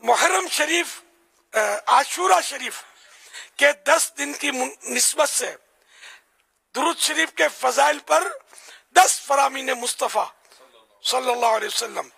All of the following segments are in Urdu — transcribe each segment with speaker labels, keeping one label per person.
Speaker 1: محرم شریف عاشورہ شریف کے 10 دن کی نسبت سے درود شریف کے فضائل پر 10 فرامین مصطفیٰ صلی اللہ علیہ وسلم.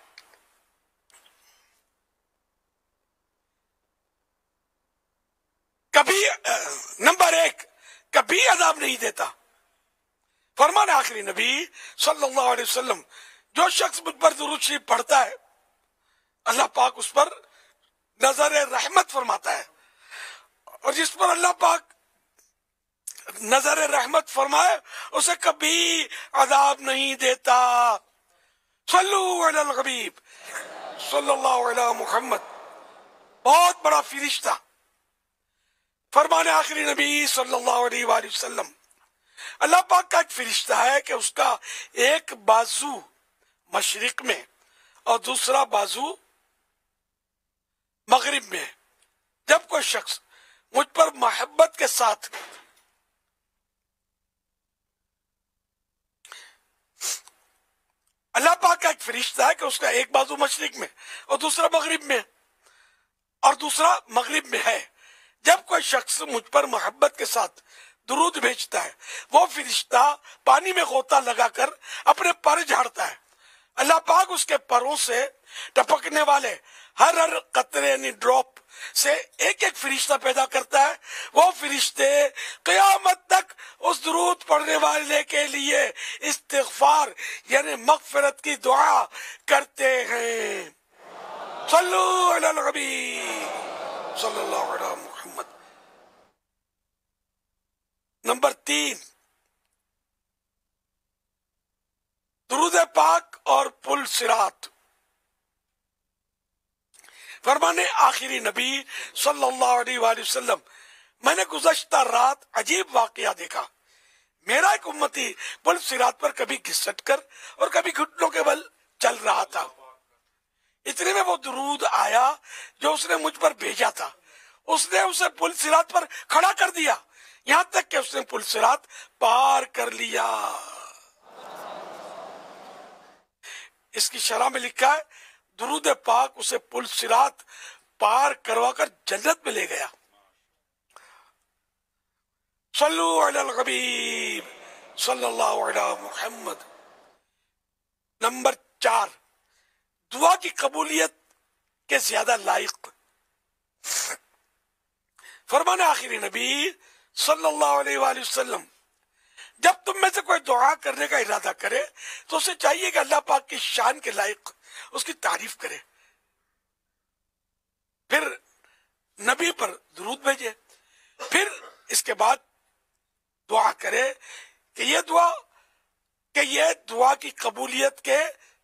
Speaker 1: کبھی نمبر 1 کبھی عذاب نہیں دیتا. فرمان آخری نبی صلی اللہ علیہ وسلم جو شخص مجھ پر درود شریف پڑھتا ہے اللہ پاک اس پر نظر رحمت فرماتا ہے، اور جس پر اللہ پاک نظر رحمت فرمائے اسے کبھی عذاب نہیں دیتا. صلو علی الحبیب صلی اللہ علیہ محمد. بہت بڑا فرشتہ فرمان آخری نبی صلی اللہ علیہ وآلہ وسلم، اللہ پاک کا ایک فرشتہ ہے کہ اس کا ایک بازو مشرق میں اور دوسرا بازو مغرب میں. جب کوئی شخص مجھ پر محبت کے ساتھ اللہ پاک کا ایک فرشتہ ہے کہ اس کا ایک بازو مشرق میں اور دوسرا مغرب میں اور دوسرا مغرب میں ہے. جب کوئی شخص مجھ پر محبت کے ساتھ درود بھیجتا ہے وہ فرشتہ پانی میں غوطہ لگا کر اپنے پر جھاڑتا ہے. اللہ پاک اس کے پروں سے ٹپکنے والے ہر قطرے یعنی ڈراپ سے ایک ایک فرشتہ پیدا کرتا ہے. وہ فرشتے قیامت تک اس درود پڑھنے والے کے لیے استغفار یعنی مغفرت کی دعا کرتے ہیں. صلو علی النبی صلی اللہ علیہ محمد. نمبر 3 درود پاک اور پل صراط. فرمان آخری نبی صلی اللہ علیہ وآلہ وسلم، میں نے گزشتہ رات عجیب واقعہ دیکھا. میرا ایک امتی پل صراط پر کبھی گھسٹ کر اور کبھی گھٹنوں کے بل چل رہا تھا. اتنے میں وہ درود آیا جو اس نے مجھ پر بھیجا تھا. اس نے اسے پل صراط پر کھڑا کر دیا یہاں تک کہ اس نے پل صراط پار کر لیا. اس کی شرح میں لکھا ہے درود پاک اسے پل صراط پار کروا کر جنت میں لے گیا. صلو علی الحبیب صلی اللہ علیہ محمد. نمبر 4 دعا کی قبولیت کے زیادہ لائق. فرمان آخری نبی صلی اللہ علیہ وآلہ وسلم، جب تم میں سے کوئی دعا کرنے کا ارادہ کرے تو اسے چاہیے کہ اللہ پاک کی شان کے لائق اس کی تعریف کرے، پھر نبی پر درود بھیجے، پھر اس کے بعد دعا کرے کہ یہ دعا کی قبولیت کے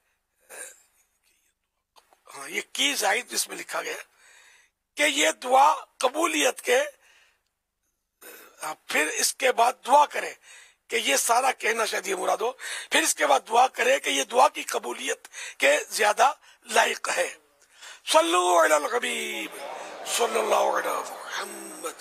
Speaker 1: یہ کی زائد اس میں لکھا گیا کہ یہ دعا قبولیت کے، پھر اس کے بعد دعا کرے کہ یہ سارا کہنا شاید یہ مراد ہو، پھر اس کے بعد دعا کرے کہ یہ دعا کی قبولیت کے زیادہ لائق ہے. صلو علی الحبیب صلی اللہ علیہ محمد.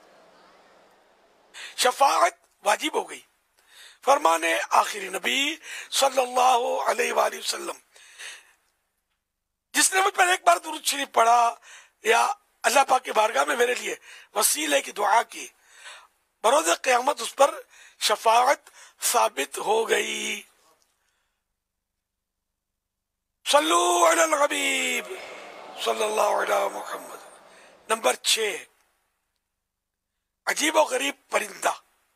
Speaker 1: شفاعت واجب ہو گئی. فرمان آخری نبی صلی اللہ علیہ وآلہ وسلم، جس نے مجھ پر ایک بار درود شریف پڑھا یا اللہ پاک کی بارگاہ میں میرے لیے وسیلے کی دعا کی، بروز قیامت اس پر شفاعت ثابت ہو گئی. صلو علی الحبیب صلی اللہ علیہ محمد. نمبر 6 عجیب و غریب پرندہ.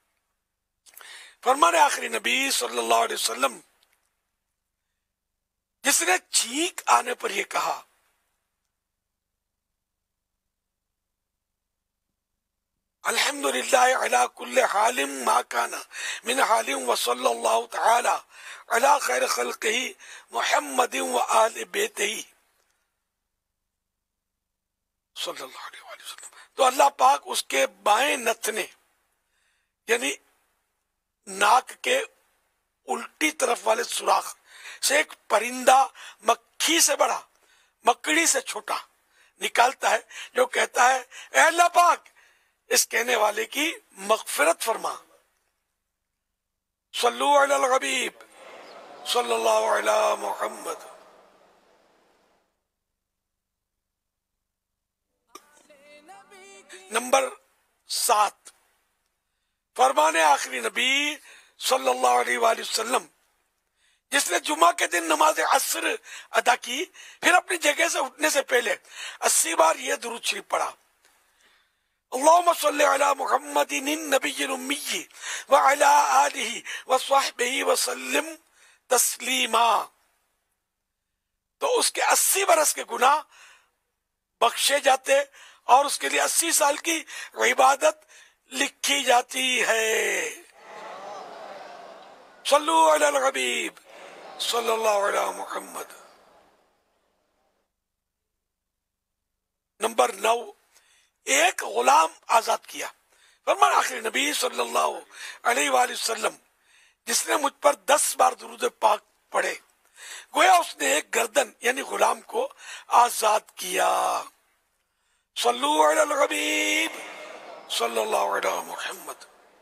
Speaker 1: فرمان آخری نبی صلی اللہ علیہ وسلم، جس نے چھینک آنے پر یہ کہا الحمدللہ علی کل حال ما کان من حال وصلی اللہ تعالی علی خیر خلقہ محمد و آل بیتہ صلی اللہ علیہ وسلم، تو اللہ پاک اس کے بائیں نتنے یعنی ناک کے الٹی طرف والے سوراخ سے ایک پرندہ مکھی سے بڑا مکڑی سے چھوٹا نکالتا ہے جو کہتا ہے اے اللہ پاک اس کہنے والے کی مغفرت فرما. صلو علی الحبیب صلی اللہ علیہ محمد. نمبر 7، فرمان آخری نبی صلی اللہ علیہ وآلہ وسلم جس نے جمعہ کے دن نماز عصر ادا کی، پھر اپنی جگہ سے اٹھنے سے پہلے 80 بار یہ درود شریف پڑھا: اللہم صلی علی محمد النبی الامی وعلی آلہ وصحبہ وسلم تسلیما۔ تو اس کے 80 برس کے گناہ بخشے جاتے اور اس کے لیے 80 سال کی عبادت لکھی جاتی ہے۔ صلو علی الحبیب صلی اللہ علیہ محمد۔ نمبر 9، ایک غلام آزاد کیا۔ فرمان آخری نبی صلی اللہ علیہ وآلہ وسلم جس نے مجھ پر 10 بار درود پاک پڑھے، گویا اس نے ایک گردن یعنی غلام کو آزاد کیا۔ صلو علی الحبیب صلی اللہ علیہ محمد۔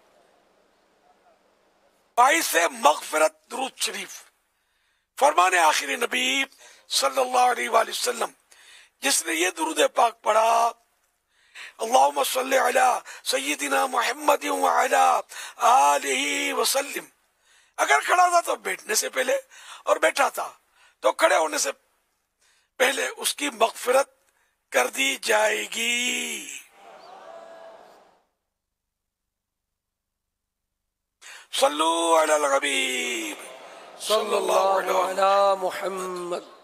Speaker 1: 22 مغفرت درود شریف۔ فرمان آخری نبی صلی اللہ علیہ وآلہ وسلم جس نے یہ درود پاک پڑھا: اللہم صلی علی سیدنا محمد وعلی آلہ وسلم، اگر کھڑا تھا تو بیٹھنے سے پہلے، اور بیٹھا تھا تو کھڑے ہونے سے پہلے اس کی مغفرت کر دی جائے گی۔ صلو علی الحبیب صلی اللہ علیہ
Speaker 2: علی محمد۔